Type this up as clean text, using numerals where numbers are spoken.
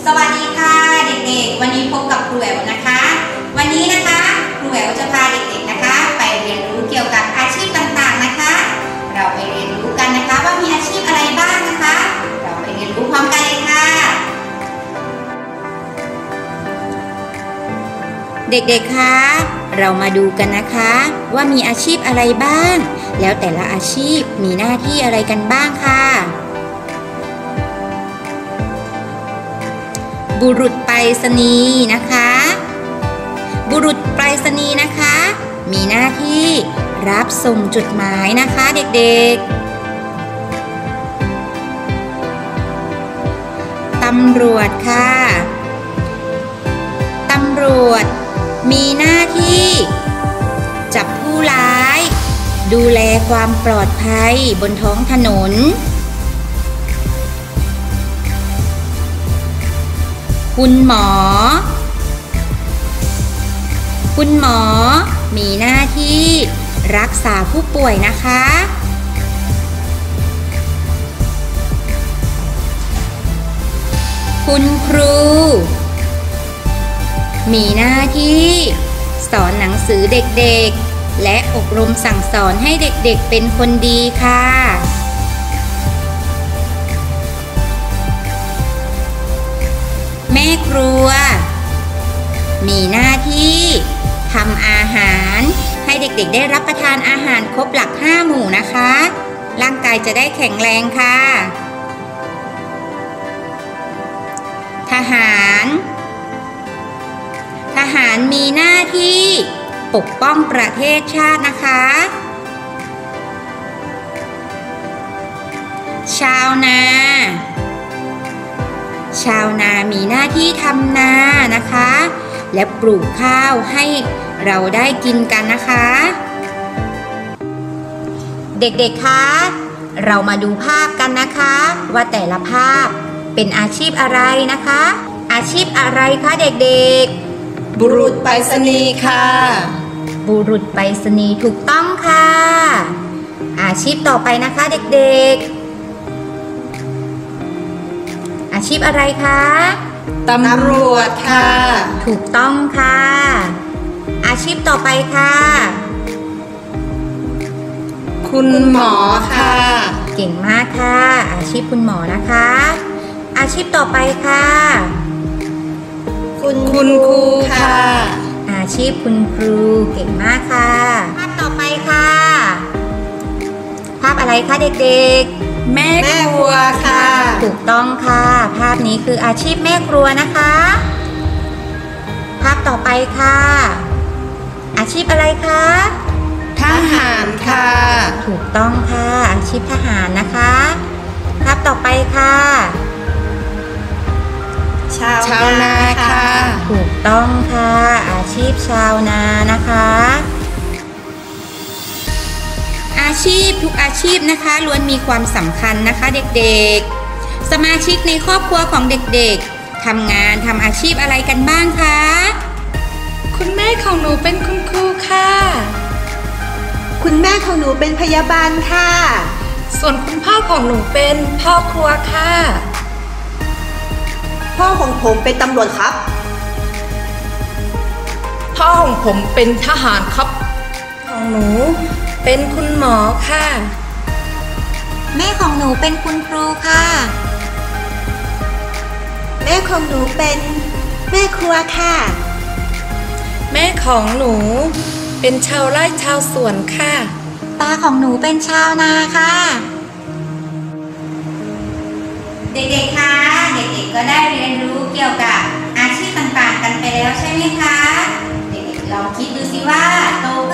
สวัสดีค่ะเด็กๆวันนี้พบกับครูแหววนะคะวันนี้นะคะครูแหววจะพาเด็กๆนะคะไปเรียนรู้เกี่ยวกับอาชีพต่างๆนะคะเราไปเรียนรู้กันนะคะว่ามีอาชีพอะไรบ้างนะคะเราไปเรียนรู้พร้อมกันเลยค่ะเด็กๆคะเรามาดูกันนะคะว่ามีอาชีพอะไรบ้างแล้วแต่ละอาชีพมีหน้าที่อะไรกันบ้างค่ะบุรุษไปรษณีย์นะคะบุรุษไปรษณีย์นะคะมีหน้าที่รับส่งจดหมายนะคะเด็กๆตำรวจค่ะตำรวจมีหน้าที่จับผู้ร้ายดูแลความปลอดภัยบนท้องถนนคุณหมอมีหน้าที่รักษาผู้ป่วยนะคะคุณครูมีหน้าที่สอนหนังสือเด็กๆและอบรมสั่งสอนให้เด็กๆเป็นคนดีค่ะแม่ครัวมีหน้าที่ทำอาหารให้เด็กๆได้รับประทานอาหารครบหลัก5 หมู่นะคะร่างกายจะได้แข็งแรงค่ะทหารมีหน้าที่ปกป้องประเทศชาตินะคะชาวนามีหน้าที่ทำนานะคะและปลูกข้าวให้เราได้กินกันนะคะเด็กๆคะเรามาดูภาพกันนะคะว่าแต่ละภาพเป็นอาชีพอะไรนะคะอาชีพอะไรคะเด็กๆบุรุษไปรษณีย์ค่ะบุรุษไปรษณีย์ถูกต้องค่ะอาชีพต่อไปนะคะเด็กๆอาชีพอะไรคะตำรวจค่ะถูกต้องค่ะอาชีพต่อไปค่ะคุณหมอค่ะเก่งมากค่ะอาชีพคุณหมอนะคะอาชีพต่อไปค่ะคุณครูค่ะอาชีพคุณครูเก่งมากค่ะภาพต่อไปค่ะภาพอะไรคะเด็กๆแม่ครัวค่ะถูกต้องค่ะภาพนี้คืออาชีพแม่ครัวนะคะภาพต่อไปค่ะอาชีพอะไรคะทหารค่ะถูกต้องค่ะอาชีพทหารนะคะภาพต่อไปค่ะชาวนาค่ะถูกต้องค่ะอาชีพชาวนานะคะอาชีพทุกอาชีพนะคะล้วนมีความสำคัญนะคะเด็กๆสมาชิกในครอบครัวของเด็กๆทำงานทำอาชีพอะไรกันบ้างคะคุณแม่ของหนูเป็นคุณครูค่ะคุณแม่ของหนูเป็นพยาบาลค่ะส่วนคุณพ่อของหนูเป็นพ่อครัวค่ะพ่อของผมเป็นตำรวจครับพ่อของผมเป็นทหารครับของหนูเป็นคุณหมอค่ะแม่ของหนูเป็นคุณครูค่ะแม่ของหนูเป็นแม่ครัวค่ะแม่ของหนูเป็นชาวไร่ชาวสวนค่ะตาของหนูเป็นชาวนาค่ะเด็กๆคะเด็กๆก็ได้เรียนรู้เกี่ยวกับอาชีพต่างๆกันไปแล้วใช่ไหมคะเด็กๆลองคิดดูสิว่าโต